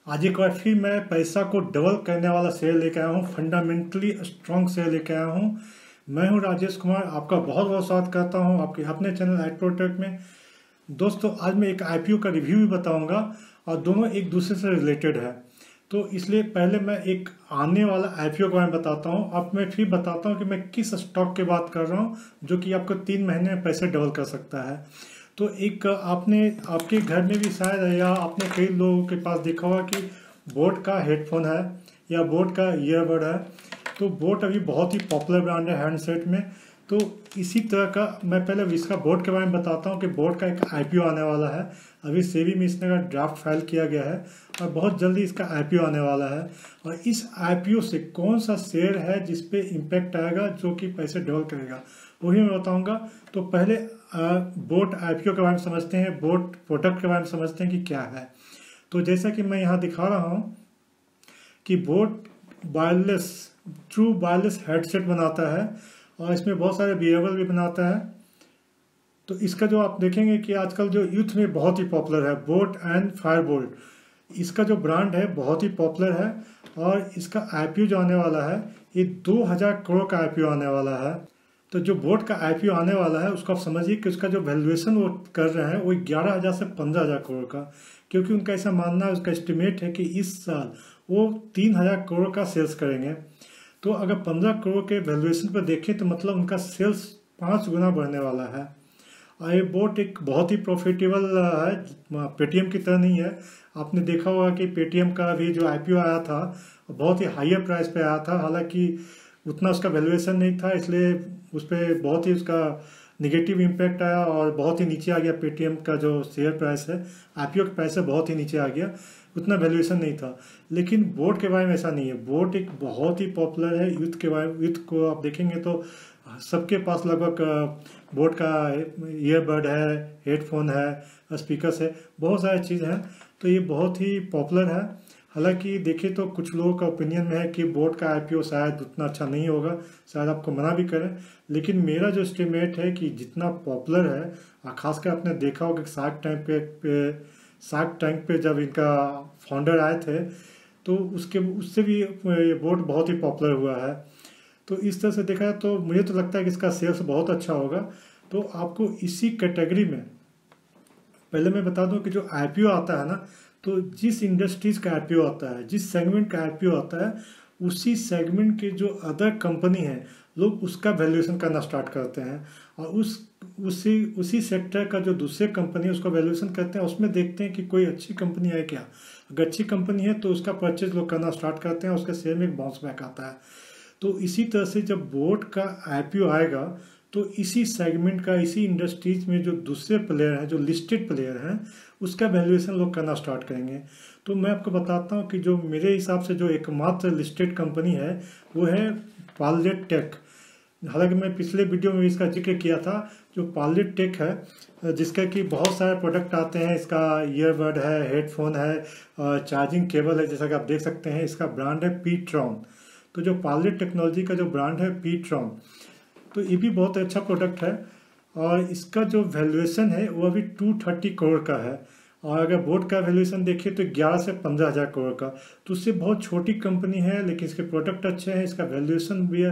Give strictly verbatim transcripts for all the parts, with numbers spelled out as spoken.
आज एक बार फिर मैं पैसा को डबल करने वाला शेयर लेके आया हूँ, फंडामेंटली स्ट्रॉन्ग शेयर लेके आया हूँ। मैं हूँ राजेश कुमार, आपका बहुत बहुत स्वागत करता हूँ आपके अपने चैनल एडप्रोटेक में। दोस्तों, आज मैं एक आईपीओ का रिव्यू भी बताऊंगा और दोनों एक दूसरे से रिलेटेड है। तो इसलिए पहले मैं एक आने वाला आईपीओ के बारे में बताता हूँ। अब मैं फिर बताता हूँ कि मैं किस स्टॉक की बात कर रहा हूँ जो कि आपको तीन महीने में पैसे डबल कर सकता है। तो एक आपने आपके घर में भी शायद है या आपने कई लोगों के पास देखा होगा कि बोट का हेडफोन है या बोट का ईयरबड है। तो बोट अभी बहुत ही पॉपुलर ब्रांड है हैंडसेट में। तो इसी तरह का मैं पहले इसका बोट के बारे में बताता हूँ कि बोट का एक आईपीओ आने वाला है। अभी सेबी में इसने का ड्राफ्ट फाइल किया गया है और बहुत जल्दी इसका आईपीओ आने वाला है। और इस आईपीओ से कौन सा शेयर है जिसपे इम्पैक्ट आएगा जो कि पैसे डबल करेगा वही मैं बताऊंगा। तो पहले बोट आईपीओ के बारे में समझते हैं, बोट प्रोडक्ट के बारे में समझते हैं कि क्या है। तो जैसा कि मैं यहाँ दिखा रहा हूँ कि boAt wireless true wireless headset बनाता है और इसमें बहुत सारे वेरिएबल भी बनाता है। तो इसका जो आप देखेंगे कि आजकल जो यूथ में बहुत ही पॉपुलर है बोट एंड फायरबोल्ट, इसका जो ब्रांड है बहुत ही पॉपुलर है। और इसका आईपीओ जो आने वाला है ये दो हज़ार करोड़ का आईपीओ आने वाला है। तो जो बोट का आईपीओ आने वाला है उसको आप समझिए कि उसका जो वैल्यूएशन वो कर रहे हैं वो ग्यारह हज़ार से पंद्रह हज़ार करोड़ का, क्योंकि उनका ऐसा मानना है, उसका एस्टिमेट है कि इस साल वो तीन हज़ार करोड़ का सेल्स करेंगे। तो अगर पंद्रह करोड़ के वैल्यूएशन पर देखें तो मतलब उनका सेल्स पाँच गुना बढ़ने वाला है। और ये बोट एक बहुत ही प्रॉफिटेबल है, पेटीएम की तरह नहीं है। आपने देखा होगा कि पेटीएम का भी जो आईपीओ आया था बहुत ही हाईयर प्राइस पे आया था, हालांकि उतना उसका वैल्यूएशन नहीं था, इसलिए उस पर बहुत ही उसका निगेटिव इम्पैक्ट आया और बहुत ही नीचे आ गया। पेटीएम का जो शेयर प्राइस है आईपीओ के प्राइस से बहुत ही नीचे आ गया, उतना वैल्यूएशन नहीं था। लेकिन बोट के बारे में ऐसा नहीं है। बोट एक बहुत ही पॉपुलर है यूथ के बारे यूथ को आप देखेंगे तो सबके पास लगभग बोट का ईयरबड है, हेडफोन है, स्पीकर्स है, बहुत सारी चीज़ हैं। तो ये बहुत ही पॉपुलर है। हालांकि देखिए तो कुछ लोगों का ओपिनियन में है कि बोट का आईपीओ शायद उतना अच्छा नहीं होगा, शायद आपको मना भी करें। लेकिन मेरा जो एस्टिमेट है कि जितना पॉपुलर है, और खासकर आपने देखा होगा कि शार्क टैंक पे, पे शार्क टैंक पे जब इनका फाउंडर आए थे तो उसके उससे भी ये बोट बहुत ही पॉपुलर हुआ है। तो इस तरह से देखा तो मुझे तो लगता है कि इसका सेल्स बहुत अच्छा होगा। तो आपको इसी कैटेगरी में पहले मैं बता दूं कि जो आईपीओ आता है ना, तो जिस इंडस्ट्रीज का आईपीओ आता है, जिस सेगमेंट का आईपीओ आता है, उसी सेगमेंट के जो अदर कंपनी है लोग उसका वैल्यूएशन करना स्टार्ट करते हैं। और उस उसी उसी सेक्टर का जो दूसरे कंपनी है उसका वैल्यूएशन करते हैं, उसमें देखते हैं कि कोई अच्छी कंपनी है क्या। अगर अच्छी कंपनी है तो उसका परचेज लोग करना स्टार्ट करते हैं, उसके शेयर में एक बाउंस बैक आता है। तो इसी तरह से जब बोट का आईपीओ आएगा तो इसी सेगमेंट का, इसी इंडस्ट्रीज में जो दूसरे प्लेयर हैं, जो लिस्टेड प्लेयर हैं, उसका वैल्यूएशन लोग करना स्टार्ट करेंगे। तो मैं आपको बताता हूँ कि जो मेरे हिसाब से जो एकमात्र लिस्टेड कंपनी है वो है पार्लेट टेक। हालांकि मैं पिछले वीडियो में इसका जिक्र किया था। जो पार्लेट टेक है जिसका कि बहुत सारे प्रोडक्ट आते हैं, इसका ईयरबड है, हेडफोन है, चार्जिंग केबल है, जैसा कि आप देख सकते हैं। इसका ब्रांड है पीट्रॉन। तो जो पार्लेट टेक्नोलॉजी का जो ब्रांड है पीट्रॉन, तो ये भी बहुत अच्छा प्रोडक्ट है। और इसका जो वैल्यूएशन है वो अभी दो सौ तीस करोड़ का है। और अगर बोट का वैल्यूएशन देखिए तो ग्यारह से पंद्रह हज़ार करोड़ का, तो उससे बहुत छोटी कंपनी है, लेकिन इसके प्रोडक्ट अच्छे हैं। इसका वैल्यूएशन भी है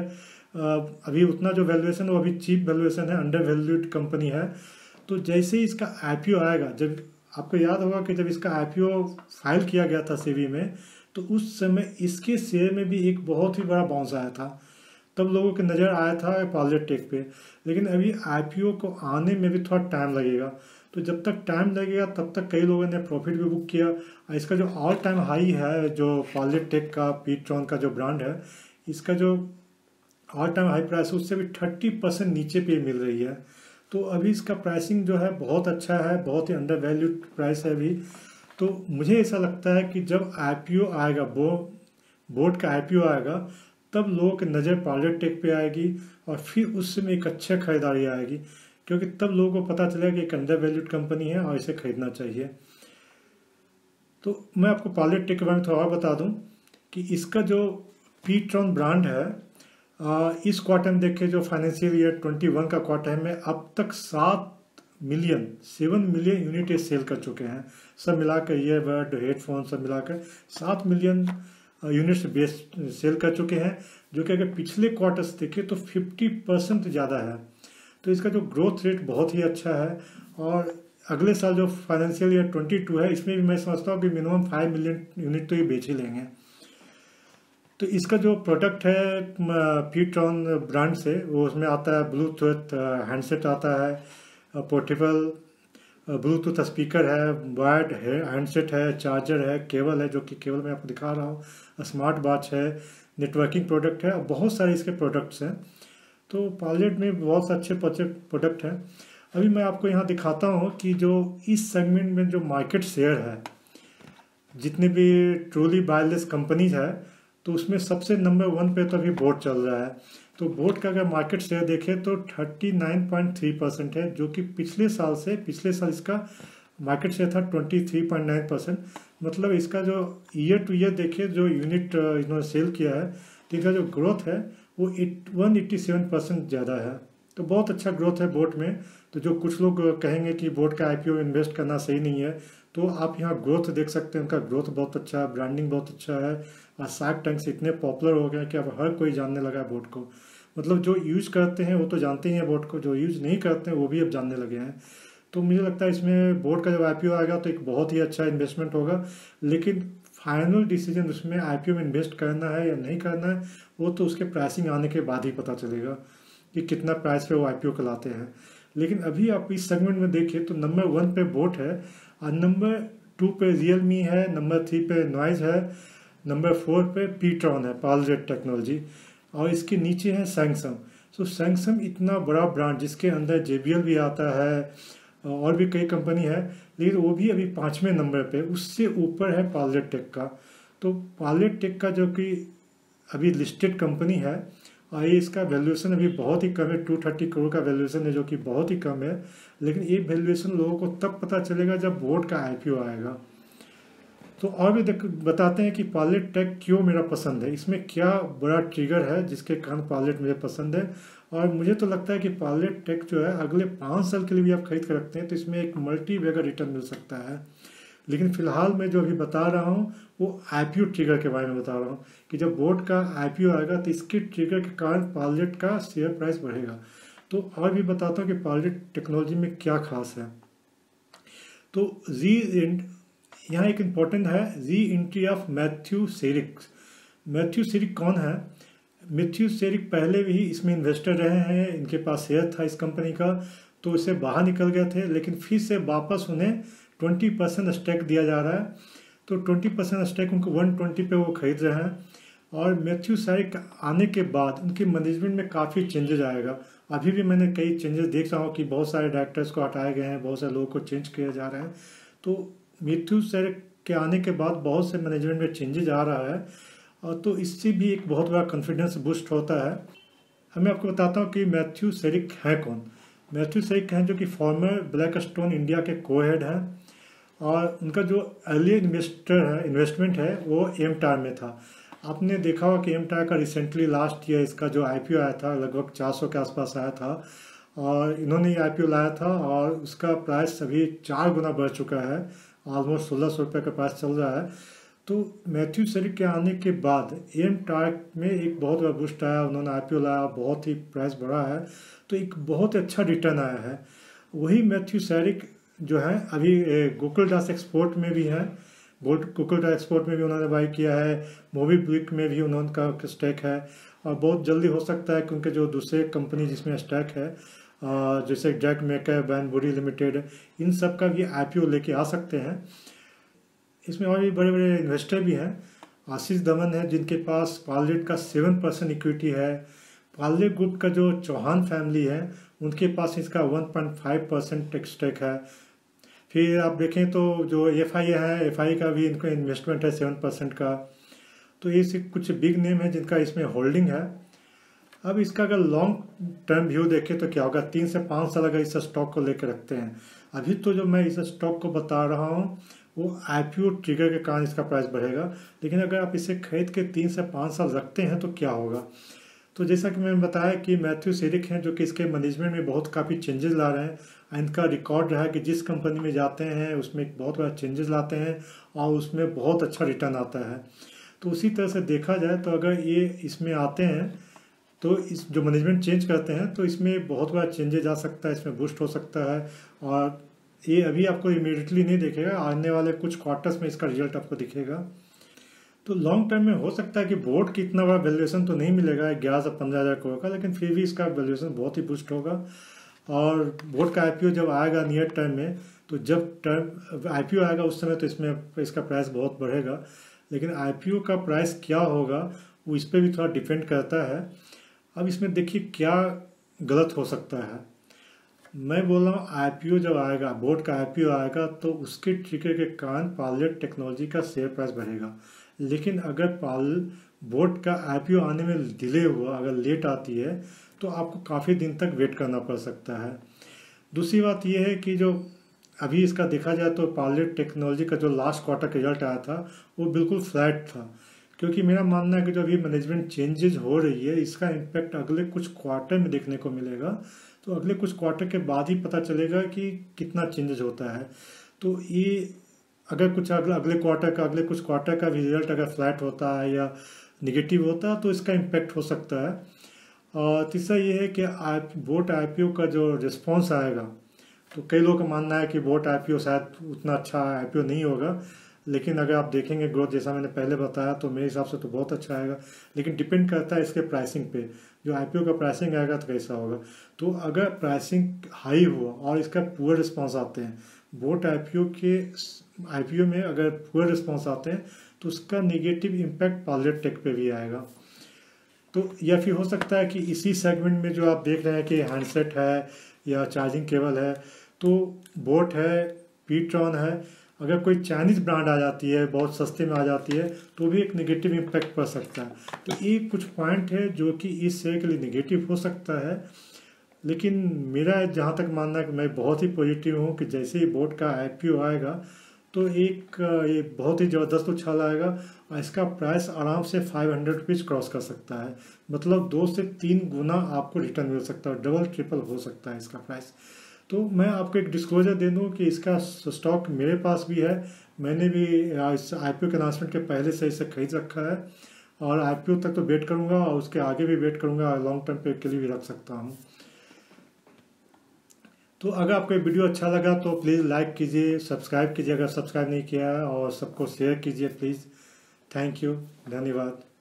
अभी उतना जो वैल्यूएशन है वो अभी चीप वैल्यूएशन है, अंडर वैल्यूड कंपनी है। तो जैसे ही इसका आईपीओ आएगा, जब आपको याद होगा कि जब इसका आईपीओ फाइल किया गया था सेबी में, तो उस समय इसके शेयर में भी एक बहुत ही बड़ा बाउंस आया था। तब लोगों की नज़र आया था पार्लेट टेक पे। लेकिन अभी आईपीओ को आने में भी थोड़ा टाइम लगेगा। तो जब तक टाइम लगेगा तब तक कई लोगों ने प्रॉफिट भी बुक किया। इसका जो ऑल टाइम हाई है, जो पार्लेट टेक का पीट्रॉन का जो ब्रांड है, इसका जो ऑल टाइम हाई प्राइस है उससे भी थर्टी परसेंट नीचे पे मिल रही है। तो अभी इसका प्राइसिंग जो है बहुत अच्छा है, बहुत ही अंडर वैल्यूड प्राइस है अभी। तो मुझे ऐसा लगता है कि जब आईपीओ आएगा, बो बोट का आईपीओ आएगा, तब लोगों की नज़र पार्लेट टेक पे आएगी और फिर उस समय एक अच्छा खरीदारी आएगी, क्योंकि तब लोगों को पता चलेगा कि एक अंडर वैल्यूड कंपनी है और इसे खरीदना चाहिए। तो मैं आपको पार्लेट टेक के बारे में थोड़ा और बता दूं कि इसका जो पीट्रॉन ब्रांड है, इस क्वार्टर में देखें, जो फाइनेंशियल ईयर इक्कीस का क्वार्टर में अब तक सात मिलियन सेवन मिलियन यूनिट ये सेल कर चुके हैं। सब मिलाकर ईयरबड, हेडफोन सब मिलाकर सात मिलियन यूनिट्स बेस सेल कर चुके हैं, जो कि अगर पिछले क्वार्टर्स देखें तो फिफ्टी परसेंट ज़्यादा है। तो इसका जो ग्रोथ रेट बहुत ही अच्छा है। और अगले साल जो फाइनेंशियल ईयर ट्वेंटी टू है, इसमें भी मैं समझता हूँ कि मिनिमम फाइव मिलियन यूनिट तो ये बेच ही लेंगे। तो इसका जो प्रोडक्ट है पीट्रॉन ब्रांड से, वो उसमें आता है ब्लूटूथ हैंडसेट आता है, पोर्टेबल ब्लूटूथ स्पीकर है, वायर्ड है, हैंडसेट है, चार्जर है, केबल है, जो कि केबल मैं आपको दिखा रहा हूँ, स्मार्ट वॉच है, नेटवर्किंग प्रोडक्ट है, और बहुत सारे इसके प्रोडक्ट्स हैं। तो पायलट में बहुत से अच्छे प्रोडक्ट हैं। अभी मैं आपको यहाँ दिखाता हूँ कि जो इस सेगमेंट में जो मार्केट शेयर है, जितने भी ट्रूली वायरलेस कंपनीज है, तो उसमें सबसे नंबर वन पे तो अभी बोट चल रहा है। तो बोट का अगर मार्केट शेयर देखें तो thirty nine point three percent है, जो कि पिछले साल से पिछले साल इसका मार्केट शेयर था twenty three point nine percent. मतलब इसका जो ईयर टू ईयर देखे जो यूनिट इन्होंने सेल किया है, तो इसका जो ग्रोथ है वो वन एट्टी सेवन परसेंट ज़्यादा है। तो बहुत अच्छा ग्रोथ है बोट में। तो जो कुछ लोग कहेंगे कि बोट का आईपीओ इन्वेस्ट करना सही नहीं है, तो आप यहाँ ग्रोथ देख सकते हैं। उनका ग्रोथ बहुत अच्छा है, ब्रांडिंग बहुत अच्छा है, और शार्क टैंक से इतने पॉपुलर हो गए कि अब हर कोई जानने लगा है बोट को। मतलब जो यूज करते हैं वो तो जानते ही हैं बोट को, जो यूज नहीं करते हैं वो भी अब जानने लगे हैं। तो मुझे लगता है इसमें बोट का जब आईपीओ आएगा तो एक बहुत ही अच्छा इन्वेस्टमेंट होगा। लेकिन फाइनल डिसीजन उसमें आईपीओ में इन्वेस्ट करना है या नहीं करना है, वो तो उसके प्राइसिंग आने के बाद ही पता चलेगा कि कितना प्राइस पे वो आईपीओ कराते हैं। लेकिन अभी आप इस सेगमेंट में देखिए तो नंबर वन पे बोट है, और नंबर टू पे रियलमी है, नंबर थ्री पे नॉइज है, नंबर फोर पे पीट्रॉन है, पायलट टेक्नोलॉजी, और इसके नीचे है सैमसंग। सो सैमसंग इतना बड़ा ब्रांड जिसके अंदर जेबीएल भी आता है और भी कई कंपनी है, लेकिन वो भी अभी पाँचवें नंबर पे, उससे ऊपर है पायलट टेक का। तो पायलट टेक का जो कि अभी लिस्टेड कंपनी है, और ये इसका वैल्यूएशन अभी बहुत ही कम है, टू थर्टी करोड़ का वैल्यूएशन है, जो कि बहुत ही कम है। लेकिन ये वैल्यूएशन लोगों को तब पता चलेगा जब बोर्ड का आईपीओ आएगा। तो और भी बताते हैं कि पायलट टेक क्यों मेरा पसंद है, इसमें क्या बड़ा ट्रिगर है जिसके कारण पायलट मुझे पसंद है। और मुझे तो लगता है कि पायलट टेक जो है अगले पाँच साल के लिए भी आप खरीद कर रखते हैं तो इसमें एक मल्टी बैगर रिटर्न मिल सकता है। लेकिन फिलहाल मैं जो अभी बता रहा हूँ वो आईपीओ ट्रिगर के बारे में बता रहा हूँ कि जब बोर्ड का आईपीओ आएगा तो इसके ट्रिगर के कारण पायलट का शेयर प्राइस बढ़ेगा। तो और भी बताता हूँ कि पायलट टेक्नोलॉजी में क्या खास है। तो जी यहाँ एक इम्पोर्टेंट है, reentry of Matthew Cyriac. Matthew Cyriac कौन है? मैथ्यू सेरिक पहले भी इसमें इन्वेस्टर रहे हैं, इनके पास शेयर था इस कंपनी का, तो इससे बाहर निकल गए थे, लेकिन फिर से वापस उन्हें ट्वेंटी परसेंट स्टेक दिया जा रहा है। तो ट्वेंटी परसेंट स्टेक उनको वन ट्वेंटी पे वो खरीद रहे हैं। और मैथ्यू सेरिक आने के बाद उनके मैनेजमेंट में काफ़ी चेंजेस आएगा। अभी भी मैंने कई चेंजेस देख रहा हूँ कि बहुत सारे डायरेक्टर्स को हटाए गए हैं, बहुत सारे लोगों को चेंज किए जा रहे हैं। तो मैथ्यू सेरिक के आने के बाद बहुत से मैनेजमेंट में चेंजेस आ रहा है, और तो इससे भी एक बहुत बड़ा कॉन्फिडेंस बूस्ट होता है। मैं आपको बताता हूँ कि मैथ्यू सेरिक है कौन। मैथ्यू सेरिक हैं जो कि फॉर्मर ब्लैक स्टोन इंडिया के को हेड हैं, और उनका जो अर्ली इन्वेस्टर है इन्वेस्टमेंट है वो एम टायर में था। आपने देखा होगा कि एम टायर का रिसेंटली लास्ट ईयर इसका जो आईपीओ आया था लगभग चार सौ के आसपास आया था, और इन्होंने ये आईपीओ लाया था और उसका प्राइस अभी चार गुना बढ़ चुका है, ऑलमोस्ट सोलह सौ रुपये का प्राइस चल रहा है। तो मैथ्यू सेरिक के आने के बाद एम टायर में एक बहुत बड़ा बूस्ट आया, उन्होंने आईपीओ लाया, बहुत ही प्राइस बढ़ा है, तो एक बहुत अच्छा रिटर्न आया है। वही मैथ्यू सेरिक जो है अभी गूगल डास एक्सपोर्ट में भी है, गूगल डास एक्सपोर्ट में भी उन्होंने बाई किया है, मोबीक्विक में भी उन्होंने का स्टैक है, और बहुत जल्दी हो सकता है क्योंकि जो दूसरे कंपनी जिसमें स्टैक है जैसे जैक मेकर, वैनबुरी लिमिटेड, इन सब का भी आईपीओ लेके आ सकते हैं। इसमें और भी बड़े बड़े इन्वेस्टर भी हैं। आशीष दमन है जिनके पास पायलट का सेवन परसेंट इक्विटी है। पायलट ग्रुप का जो चौहान फैमिली है उनके पास इसका one point five percent stake है। फिर आप देखें तो जो एफ आई है, एफ आई का भी इनका इन्वेस्टमेंट है सेवन परसेंट का। तो ये सिर्फ कुछ बिग नेम है जिनका इसमें होल्डिंग है। अब इसका अगर लॉन्ग टर्म व्यू देखें तो क्या होगा, तीन से पाँच साल अगर इस स्टॉक को लेकर रखते हैं, अभी तो जो मैं इस स्टॉक को बता रहा हूँ वो आईपीओ ट्रिगर के कारण इसका प्राइस बढ़ेगा, लेकिन अगर आप इसे खरीद के तीन से पाँच साल रखते हैं तो क्या होगा। तो जैसा कि मैंने बताया कि मैथ्यू सेरिक हैं जो कि इसके मैनेजमेंट में बहुत काफ़ी चेंजेस ला रहे हैं। इनका रिकॉर्ड रहा है कि जिस कंपनी में जाते हैं उसमें एक बहुत बड़ा चेंजेस लाते हैं और उसमें बहुत अच्छा रिटर्न आता है। तो उसी तरह से देखा जाए तो अगर ये इसमें आते हैं तो इस जो मैनेजमेंट चेंज करते हैं तो इसमें बहुत बड़ा चेंजेस आ सकता है, इसमें बूस्ट हो सकता है। और ये अभी आपको इमीडिएटली नहीं दिखेगा, आने वाले कुछ क्वार्टर्स में इसका रिजल्ट आपको दिखेगा। तो लॉन्ग टर्म में हो सकता है कि बोर्ड की इतना बड़ा वैल्यूएशन तो नहीं मिलेगा ग्यारह से पंद्रह हज़ार करोड़ का, लेकिन फिर भी इसका वैल्यूएशन बहुत ही बूस्ट होगा। और बोर्ड का आईपीओ जब आएगा नियर टर्म में, तो जब टर्म आईपीओ आएगा उस समय तो इसमें इसका प्राइस बहुत बढ़ेगा, लेकिन आईपीओ का प्राइस क्या होगा वो इस पर भी थोड़ा डिपेंड करता है। अब इसमें देखिए क्या गलत हो सकता है। मैं बोल रहा हूँ आईपीओ जब आएगा, बोर्ड का आईपीओ आएगा तो उसके ट्रिगर के कारण पायलट टेक्नोलॉजी का शेयर प्राइस बढ़ेगा। लेकिन अगर पाल बोर्ड का आईपीओ आने में डिले हुआ, अगर लेट आती है तो आपको काफ़ी दिन तक वेट करना पड़ सकता है। दूसरी बात यह है कि जो अभी इसका देखा जाए तो पायलट टेक्नोलॉजी का जो लास्ट क्वार्टर का रिजल्ट आया था वो बिल्कुल फ्लैट था, क्योंकि मेरा मानना है कि जो अभी मैनेजमेंट चेंजेज हो रही है इसका इम्पैक्ट अगले कुछ क्वार्टर में देखने को मिलेगा। तो अगले कुछ क्वार्टर के बाद ही पता चलेगा कि कितना चेंजेज होता है। तो ये अगर कुछ अगले अगले क्वार्टर का अगले कुछ क्वार्टर का भी रिजल्ट अगर फ्लैट होता है या निगेटिव होता है तो इसका इम्पैक्ट हो सकता है। और तीसरा ये है कि बोर्ड आईपीओ का जो रिस्पॉन्स आएगा, तो कई लोगों का मानना है कि बोर्ड आईपीओ शायद उतना अच्छा आईपीओ नहीं होगा, लेकिन अगर आप देखेंगे ग्रोथ जैसा मैंने पहले बताया तो मेरे हिसाब से तो बहुत अच्छा आएगा। लेकिन डिपेंड करता है इसके प्राइसिंग पे, जो आईपीओ का प्राइसिंग आएगा तो कैसा होगा। तो अगर प्राइसिंग हाई हुआ और इसका पुअर रिस्पॉन्स आते हैं, बोर्ड आईपीओ के आईपीओ में अगर पुअर रिस्पॉन्स आते हैं तो उसका निगेटिव इम्पैक्ट पायलट टेक पे भी आएगा। तो या फिर हो सकता है कि इसी सेगमेंट में जो आप देख रहे हैं कि हैंडसेट है या चार्जिंग केबल है, तो बोट है, पीट्रॉन है, अगर कोई चाइनीज़ ब्रांड आ जाती है, बहुत सस्ते में आ जाती है, तो भी एक नेगेटिव इम्पैक्ट पड़ सकता है। तो ये कुछ पॉइंट है जो कि इस शेयर के लिए नेगेटिव हो सकता है। लेकिन मेरा जहाँ तक मानना है कि मैं बहुत ही पॉजिटिव हूँ कि जैसे ही बोर्ड का आईपीओ आएगा तो एक ये बहुत ही ज़बरदस्त उछाल आएगा और इसका प्राइस आराम से फाइव हंड्रेड रुपीज़ क्रॉस कर सकता है। मतलब दो से तीन गुना आपको रिटर्न मिल सकता है, डबल ट्रिपल हो सकता है इसका प्राइस। तो मैं आपको एक डिस्क्लोजर दे दूं कि इसका स्टॉक मेरे पास भी है, मैंने भी इस आईपीओ के अनाउंसमेंट के पहले से इसे खरीद रखा है और आईपीओ तक तो वेट करूंगा और उसके आगे भी वेट करूंगा और लॉन्ग टर्म पे के लिए भी रख सकता हूं। तो अगर आपको ये वीडियो अच्छा लगा तो प्लीज़ लाइक कीजिए, सब्सक्राइब कीजिए अगर सब्सक्राइब नहीं किया है, और सबको शेयर कीजिए प्लीज़। थैंक यू, धन्यवाद।